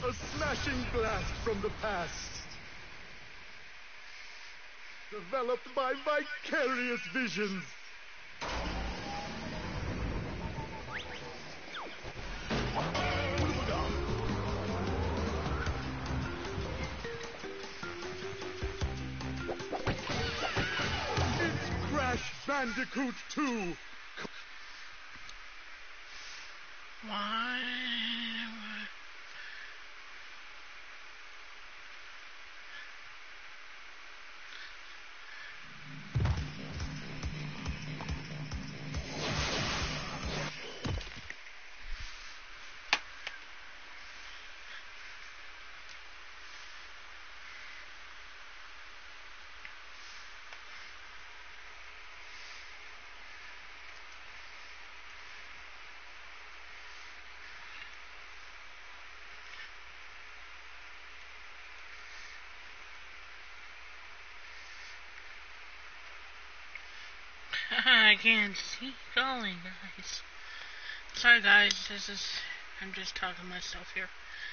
A smashing blast from the past. Developed by vicarious visions. It's Crash Bandicoot 2. Why? I can't see calling, guys. Sorry, guys. I'm just talking to myself here.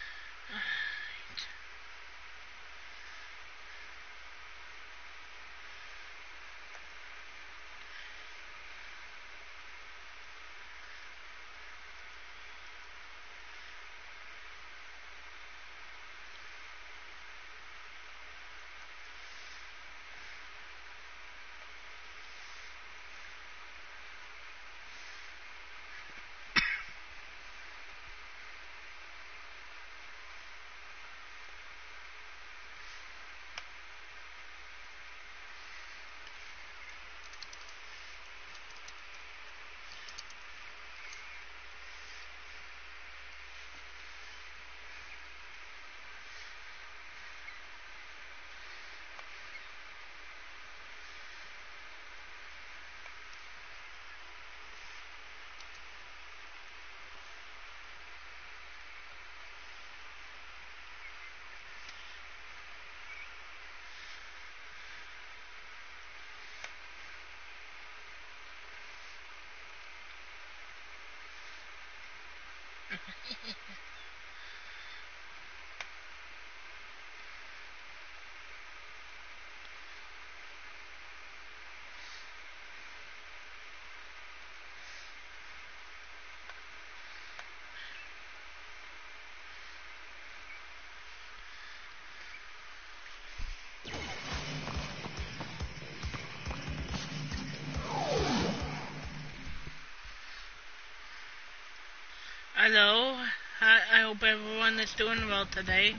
Hello. I hope everyone is doing well today.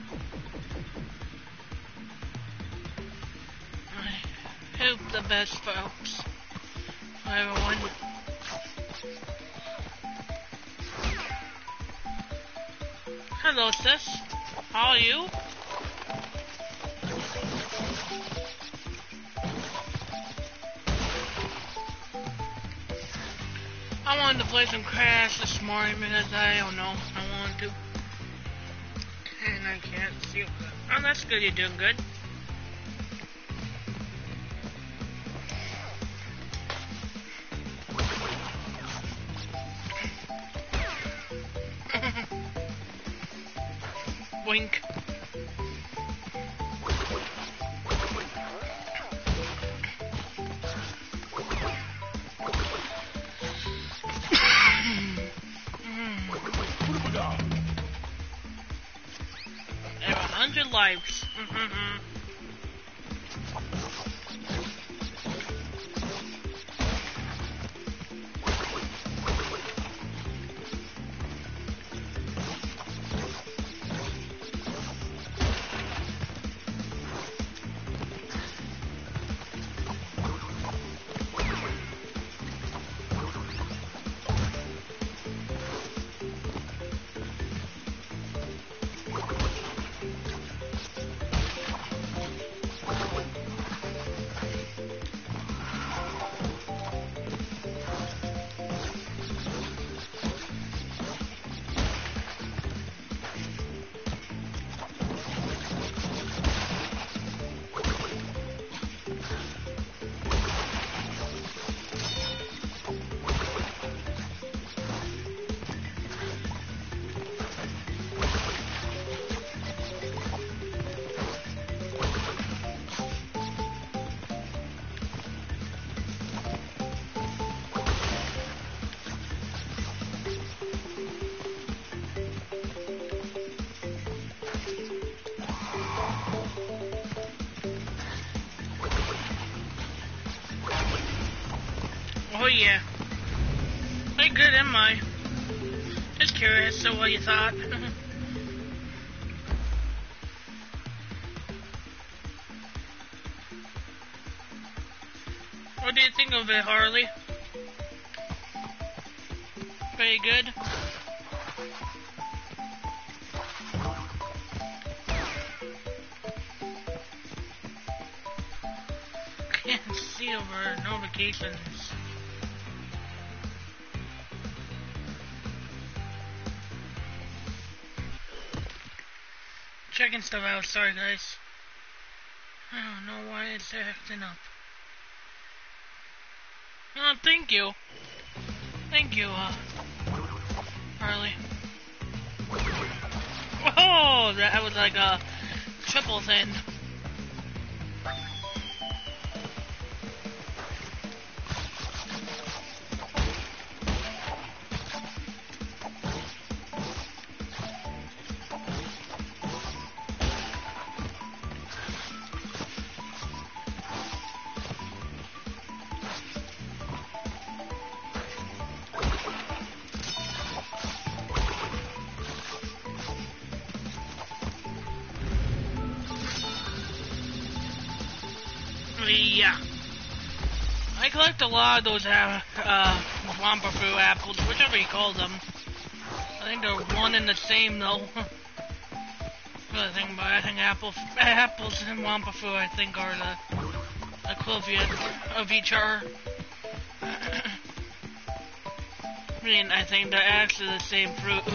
I hope the best, folks. For everyone. Hello, sis. How are you? I wanted to play some Crash this morning because I don't know, I wanted to. And I can't see. Oh, that's good, you're doing good. Wink. I have 100 lives. Oh yeah. Hey, good am I? Just curious, so what you thought? What do you think of it, Harley? Very good? Can't see over notifications. Checking stuff out, sorry guys. I don't know why it's acting up. Oh, thank you. Thank you, Harley. Oh, that was like a triple thing. Yeah. I collect a lot of those Wampa Fruit apples, whichever you call them. I think they're one and the same though. Good thing about it, I think apples and Wampa Fruit I think are the equivalent of each other. I mean, I think they're actually the same fruit.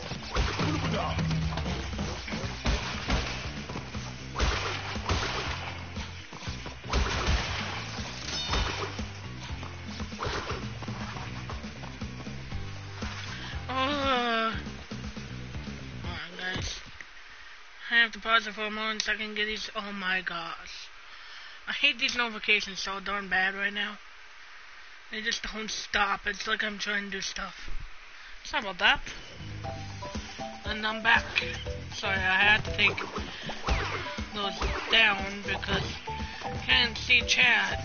I have to pause it for a moment so I can get these. Oh my gosh. I hate these notifications so darn bad right now. They just don't stop. It's like I'm trying to do stuff. Sorry about that. And I'm back. Sorry, I had to take those down because I can't see chat.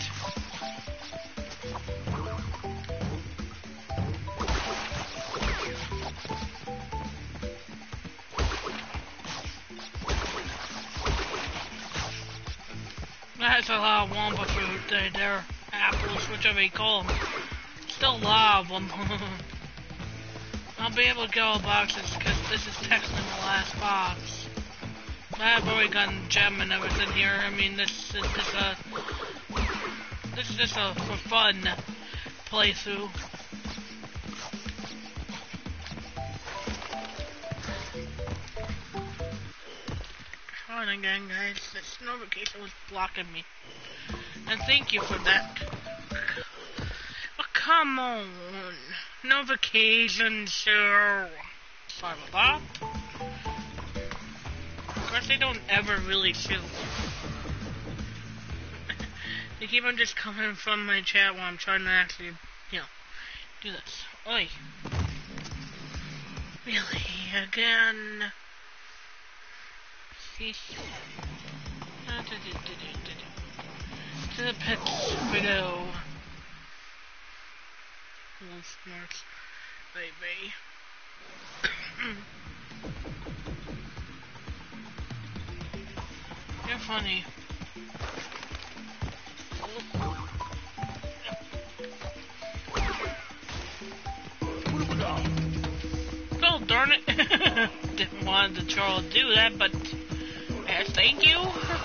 That's a lot of Wampa Fruit. They're apples, whichever you call them. Still a lot of them. I'll be able to get all boxes because this is technically the last box. But I've already gotten gem and everything here. I mean, this is just a for fun playthrough. And again, guys, this notification was blocking me. And thank you for that. Oh, come on. Notifications, sir. Sorry about that. Of course, they don't ever really shoot. They keep on just coming from my chat while I'm trying to actually, do this. Oi. Really? Again? To the pets we go. Wolf marks. Baby. You're funny. Oh, darn it. Didn't want the troll to do that, but yes, thank you.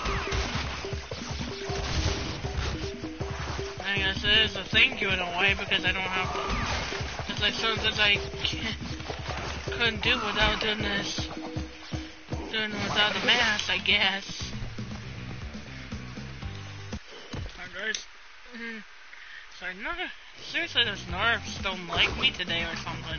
I guess it is a thank you in a way because I don't have to. It's like something I couldn't do without doing this. Doing without the mask, I guess. Sorry, no, seriously, those nerfs don't like me today or something.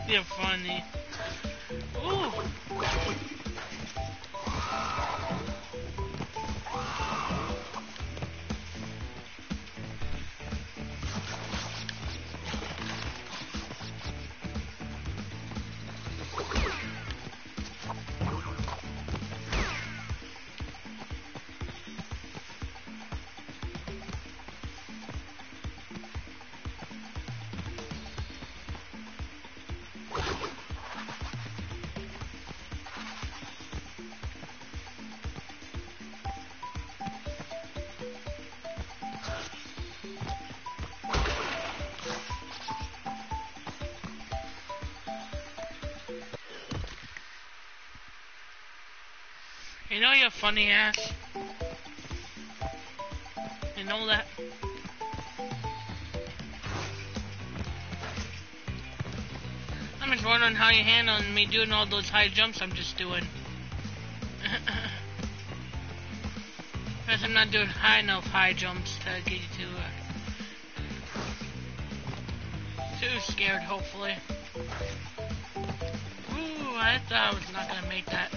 You're funny. Ooh. You know you're funny ass. You know that? I'm just wondering how you handling me doing all those high jumps I'm just doing. Because I'm not doing high enough high jumps to get you too scared, hopefully. Ooh, I thought I was not gonna make that.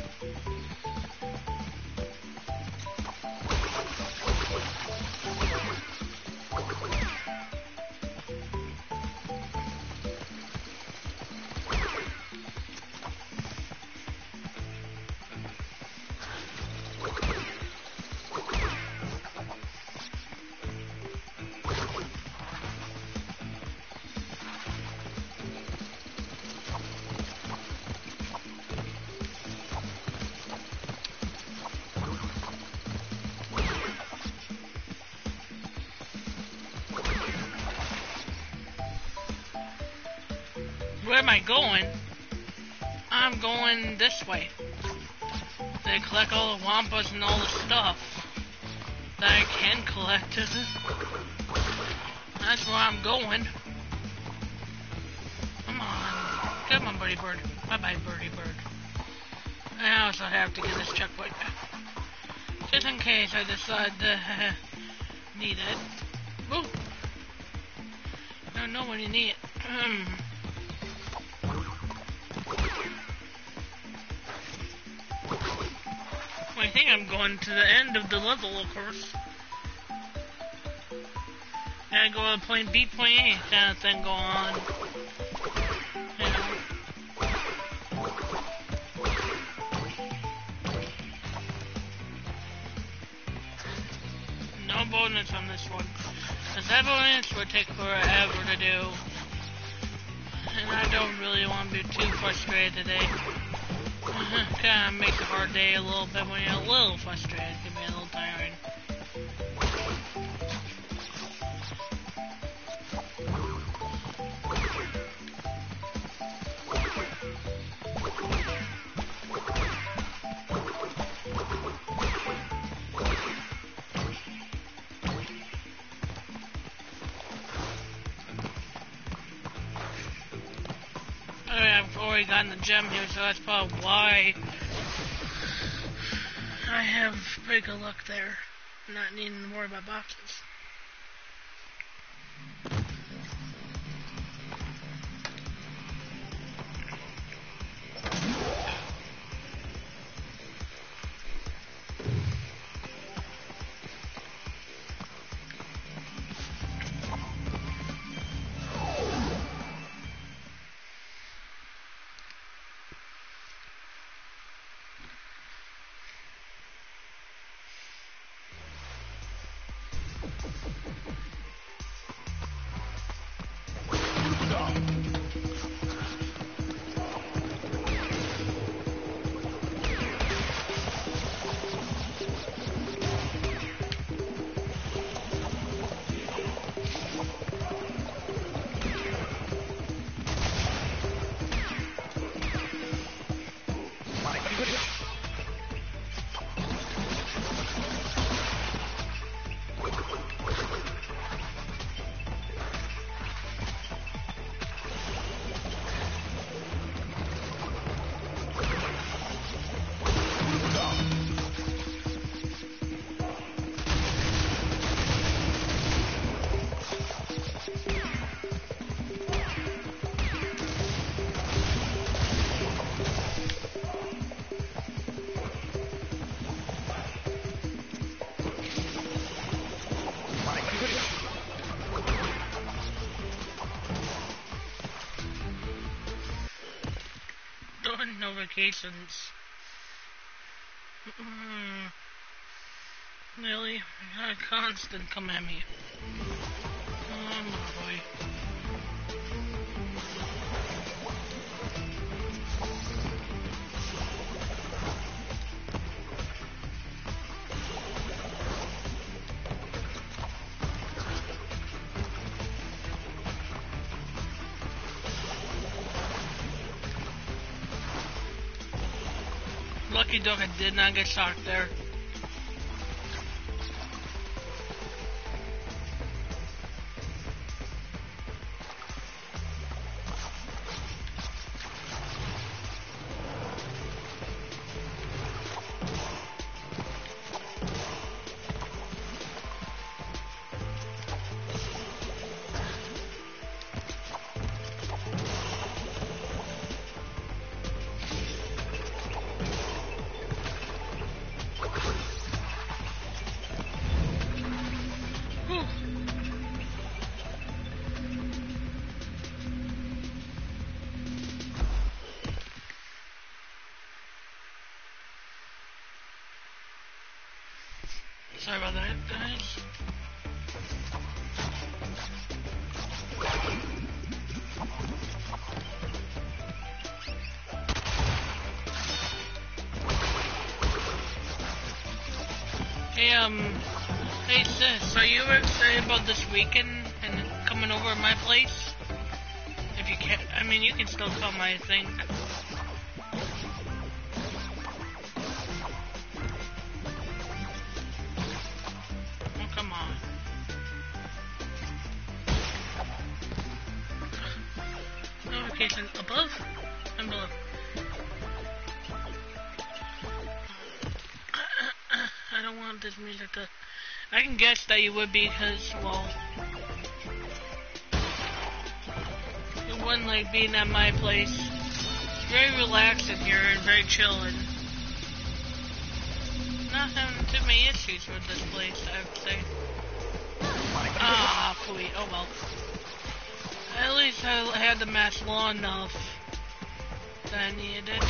Where am I going? I'm going this way. To collect all the wampas and all the stuff that I can collect. That's where I'm going. Come on. Come on, birdie bird. Bye-bye, birdie bird. I also have to get this checkpoint. Just in case I decide to need it. Woo! I don't know when you need it. I think I'm going to the end of the level, of course. Gotta go to point B, point A kind of thing go on. You know. No bonus on this one. Because that bonus would take forever to do. And I don't really want to be too frustrated today. Kinda makes a hard day a little bit when you're a little frustrated. It can be a little tiring. I've already gotten the gem here, so that's probably why I have pretty good luck there, not needing to worry about boxes. notifications. Really? A constant come at me. Oh boy. Lucky dog, I did not get shocked there. Sorry about that, guys. Hey sis, are you excited about this weekend and coming over to my place? If you can, I mean, you can still come, I think. Oh, come on. Notification above and below. I don't want this music to... I can guess that you would be because, well... you wouldn't like being at my place. It's very relaxing here and very chill and... not having too many issues with this place, I would say. Ah, please. Oh well. At least I had the match long enough that I needed it.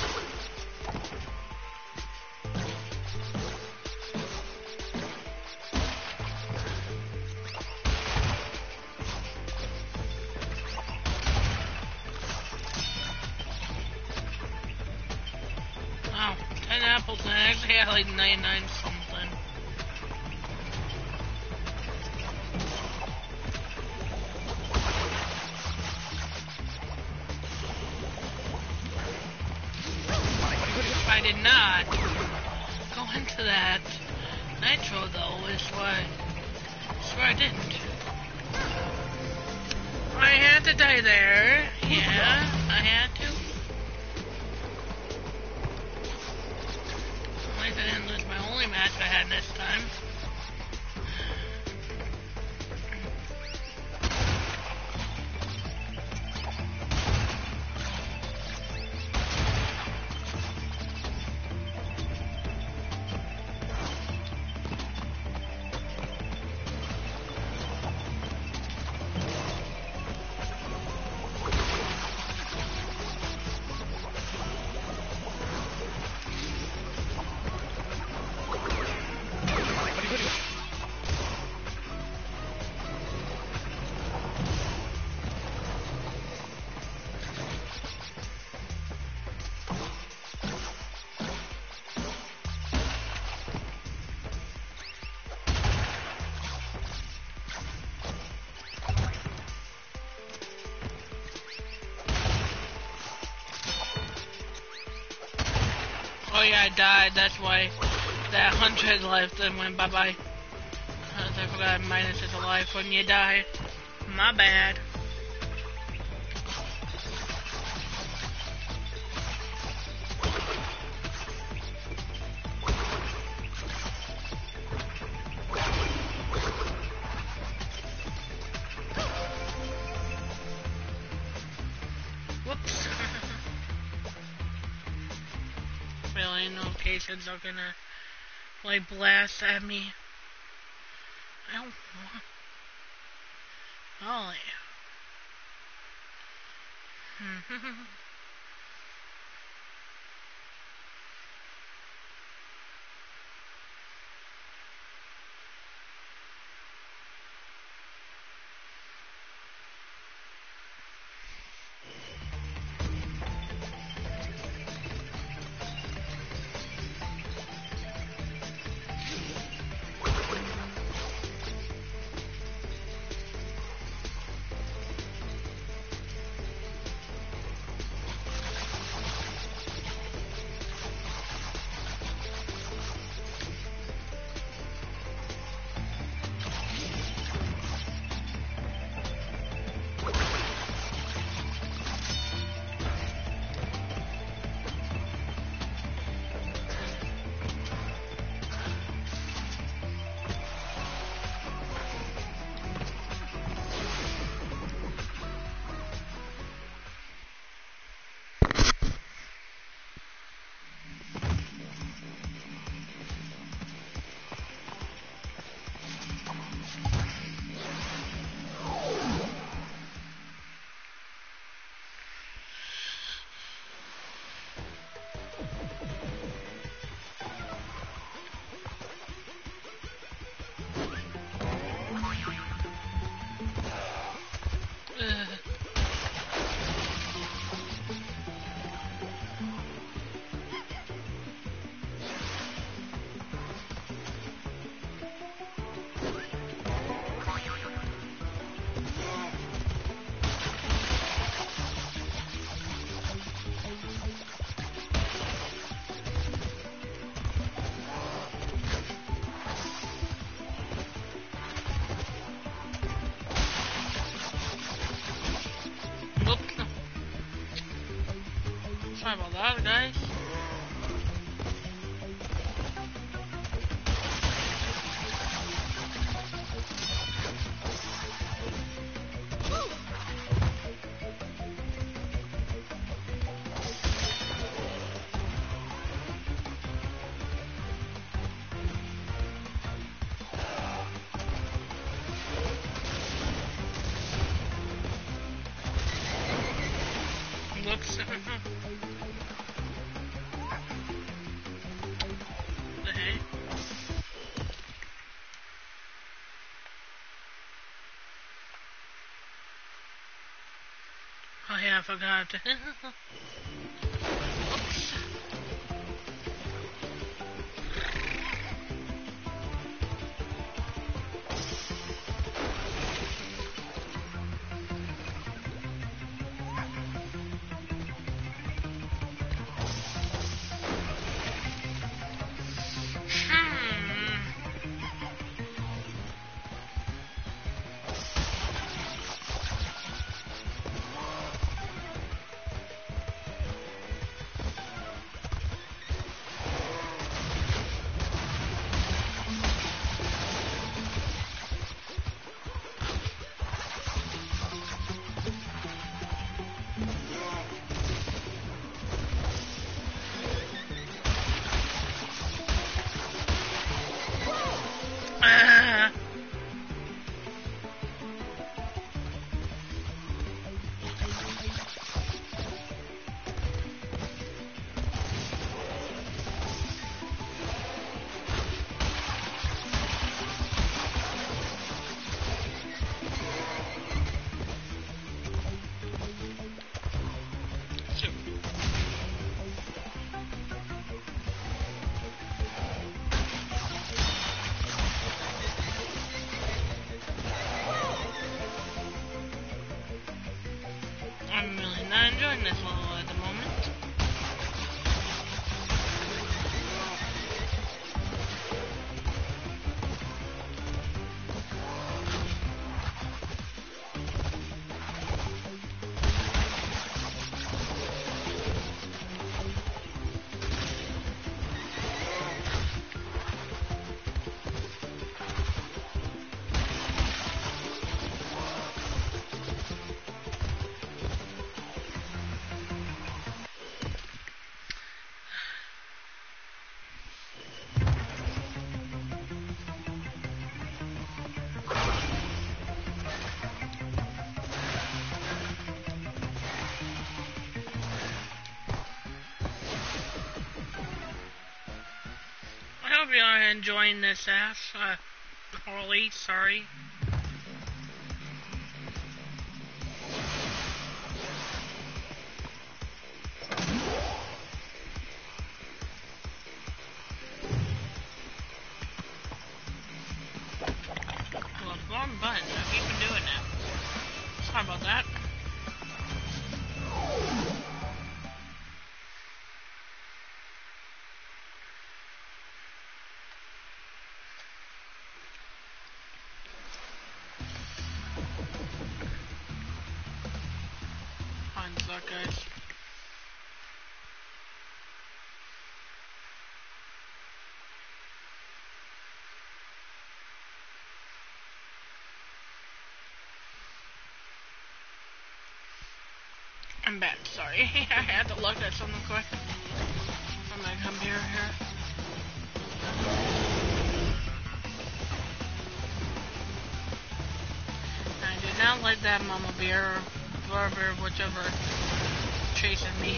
Wow, 10 apples and I actually had like 99 something. I did not go into that. Nitro though is why I didn't. I had to die there. Yeah, I had to. At least I didn't lose my only match I had this time. Oh yeah, I died, that's why that 100 life then went bye-bye. I forgot minus is a life when you die. My bad. Whoops. Really, notifications are gonna, like, blast at me. I don't want... Ollie. Sorry about that, guys. Whoops. The heck? Oh yeah, I forgot. Oops. I'm really not enjoying this level at the moment. I hope you are enjoying this, Ash. Harley, sorry. Well, it's wrong button, so you can do it now. Sorry about that. Fine, suck, guys. I'm back, sorry. I had to look at something quick on my computer here. I did not let that mama bear or whoever, whichever, chasing me.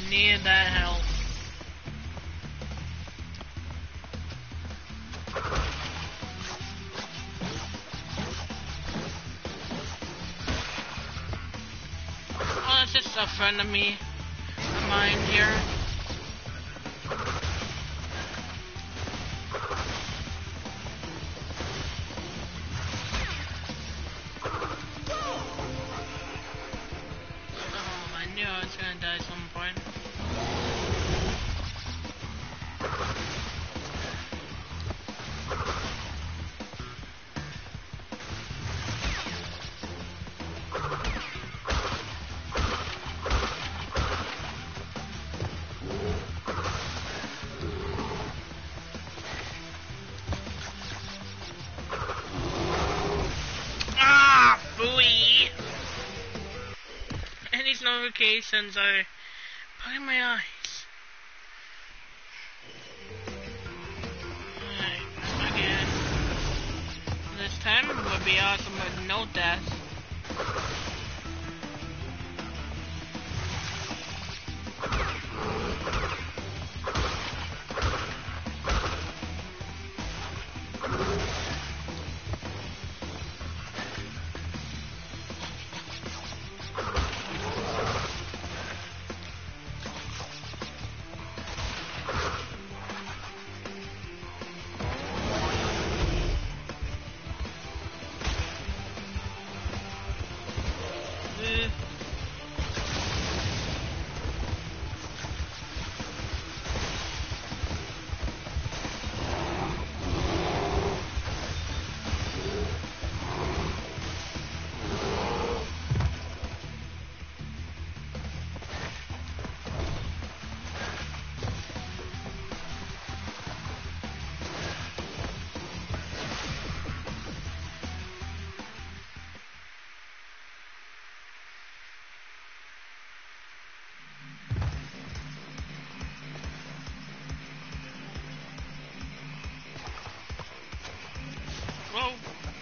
needed that help. Oh, that's just a friend of mine here. Oh, I knew I was gonna die at some point. Ah, booey! And these notifications are bugging my eyes. Alright, again. This time would be awesome with no death. Whoa.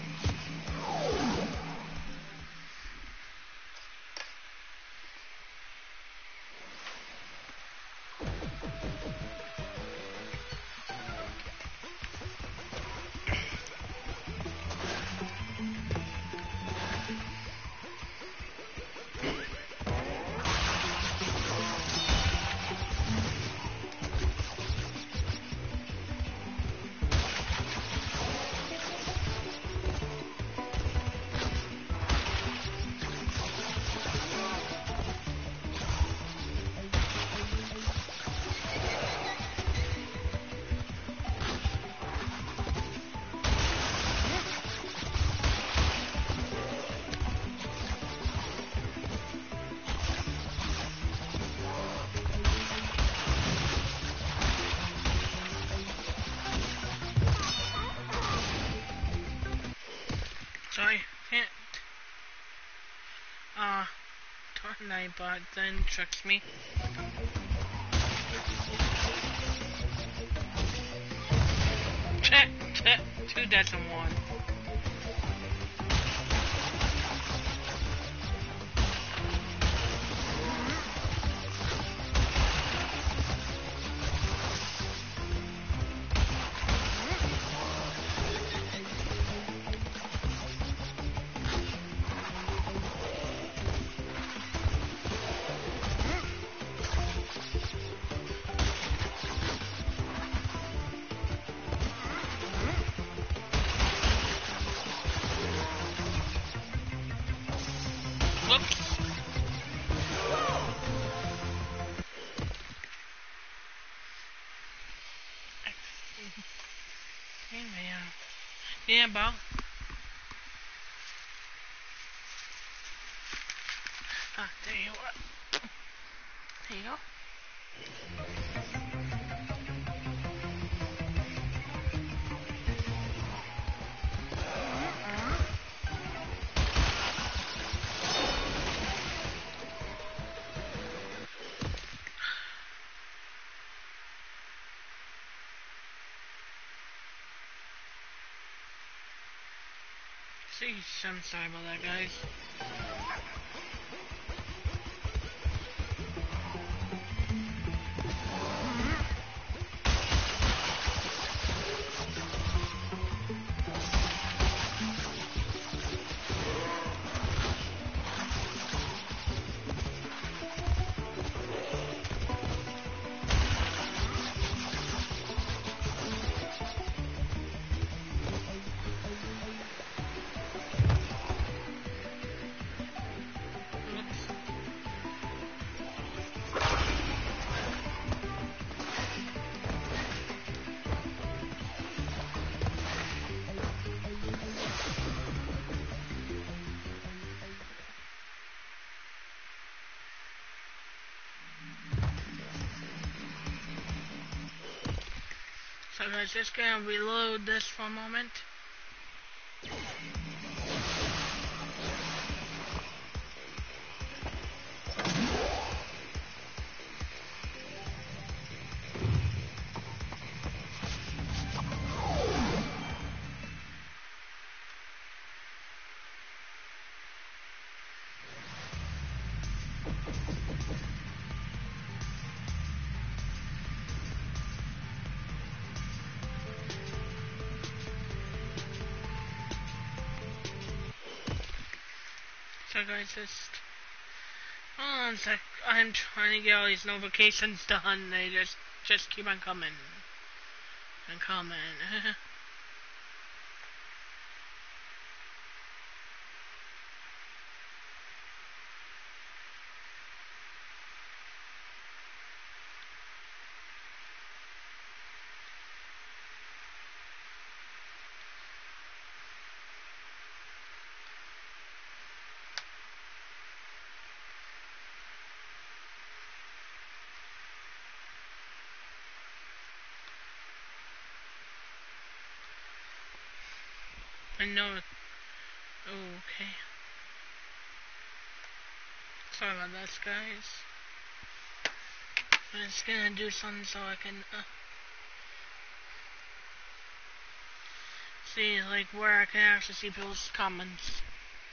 So I can't Tornite bot then tricks me. Two deaths and one. Whoops. Hey man. Yeah, Bob. Ah, there you are. There you go. Jeez, I'm sorry about that, guys. So guys, just gonna reload this for a moment. So guys, just hold on a sec. I'm trying to get all these notifications done. They just keep on coming and coming. I know. Oh, okay. Sorry about that, guys. I'm just gonna do something so I can see like where I can actually see people's comments.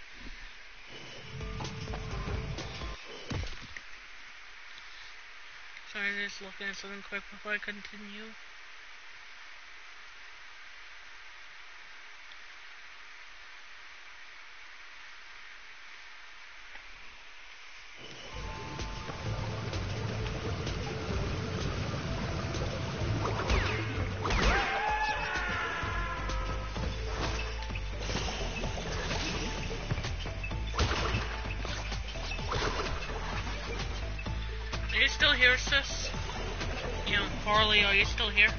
Sorry, I'm just looking at something quick before I continue. Are you still here, sis? You know, Harley, are you still here?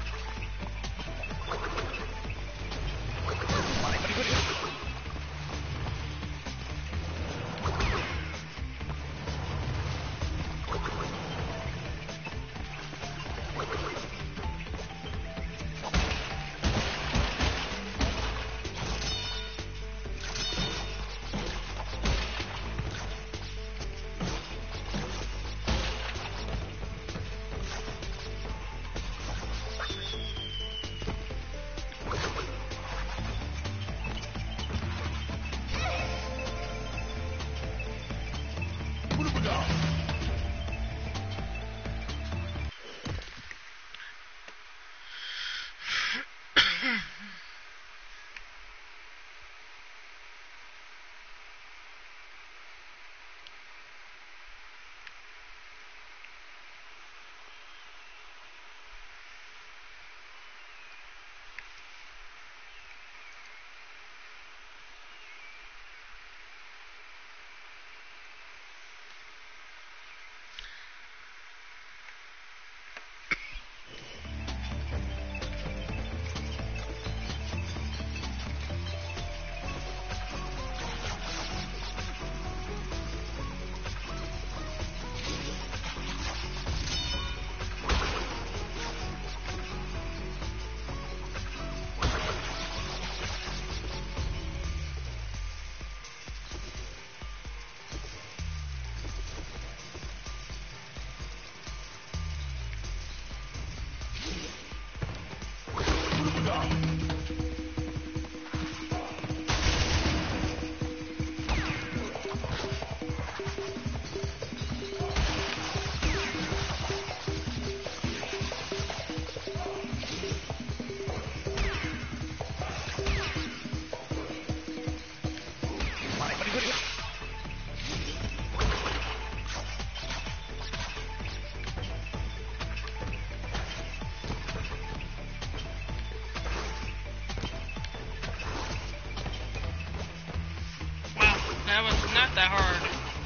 That was not that hard.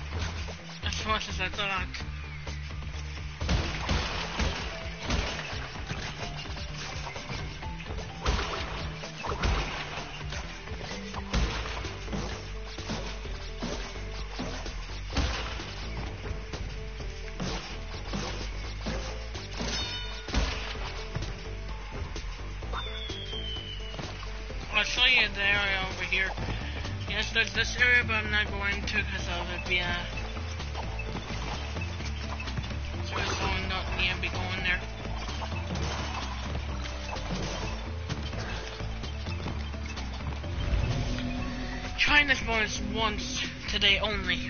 As much as I thought. I'll show you the area over here. Yes, there's this area, but I'm not going to because of it being so someone don't need to be going there. Trying this bonus once today only.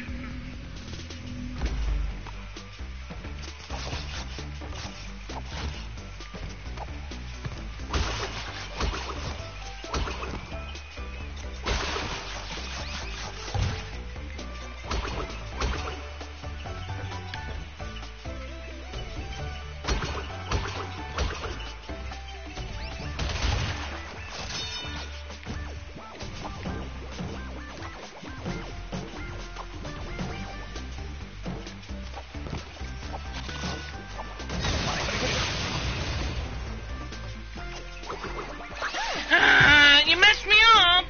You messed me up!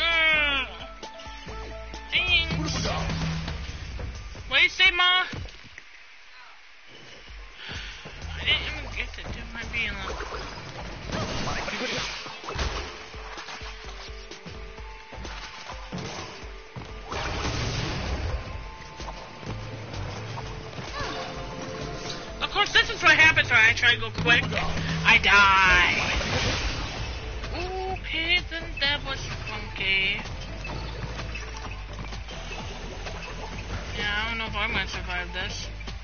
Thanks. What do you say, Ma? I didn't even get to do my beeline. Of course, this is what happens when I try to go quick. I die. Okay, then that was funky. Yeah, I don't know if I'm gonna survive this.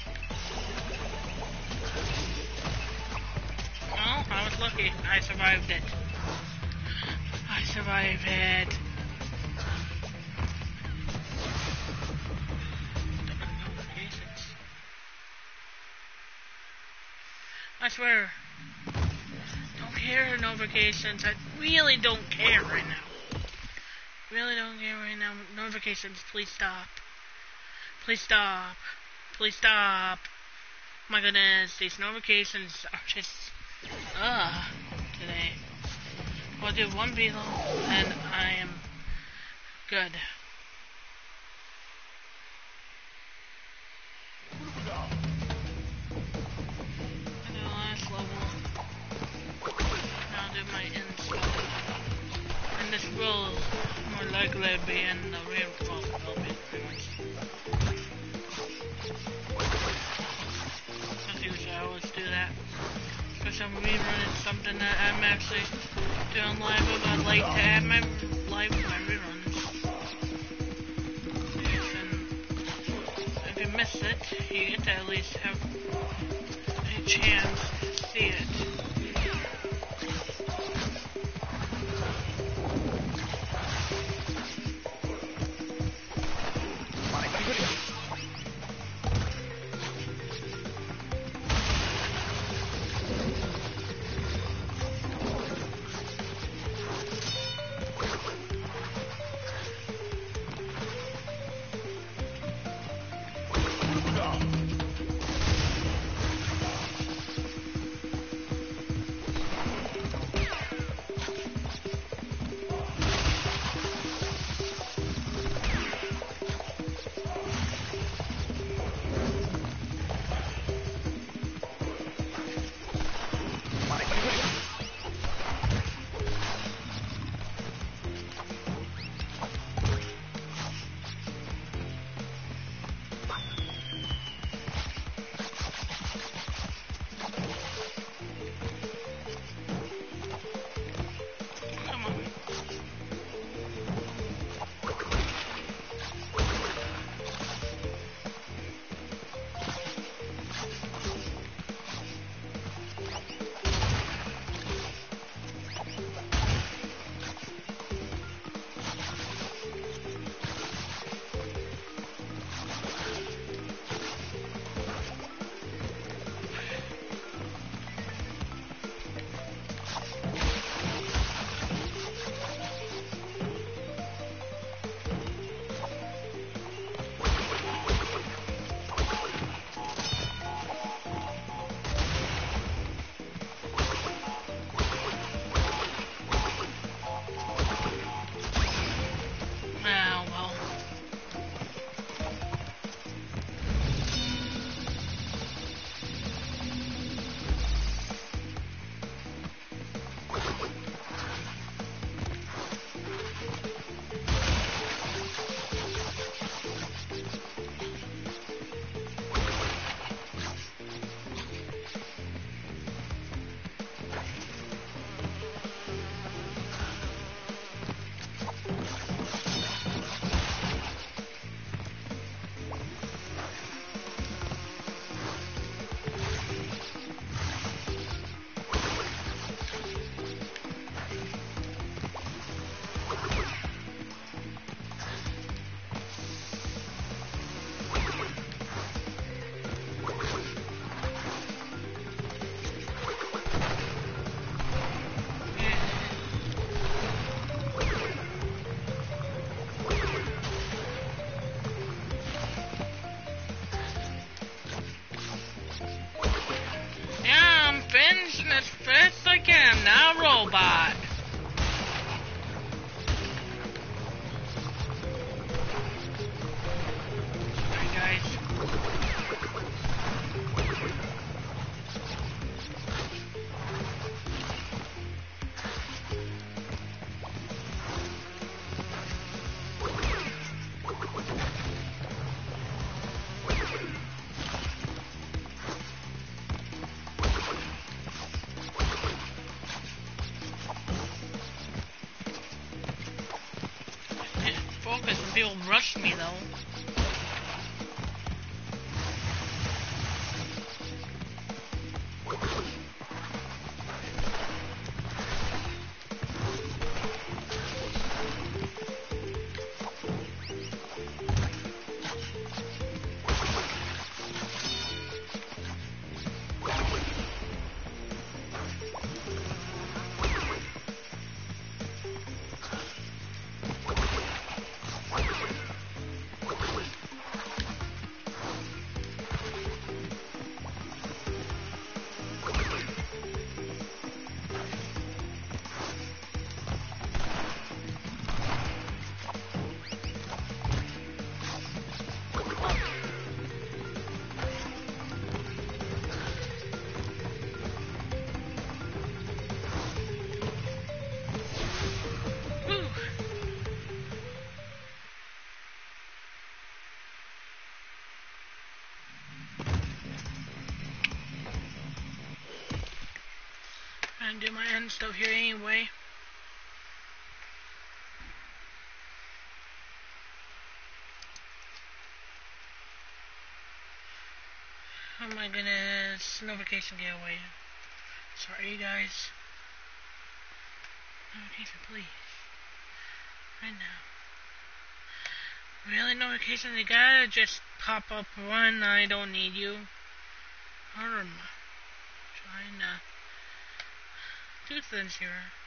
Well, I was lucky. I survived it. I survived it. I swear. Don't care notifications. I really don't care right now. Really don't care right now. Notifications, please stop. Please stop. Please stop. My goodness, these notifications are just today. I'll do one below and I am good. My install, and this will more likely be in the real as usual. I always do that because I'm rerunning something that I'm actually doing live. But I like to add my live my reruns. And if you miss it, you get to at least have a chance to see it. if you'll rush me though. And do my end stuff here anyway. Oh my goodness, notification get away. Sorry guys. Notification please. Right now. Really notification, they gotta just pop up one, I don't need you. Trying to do things here.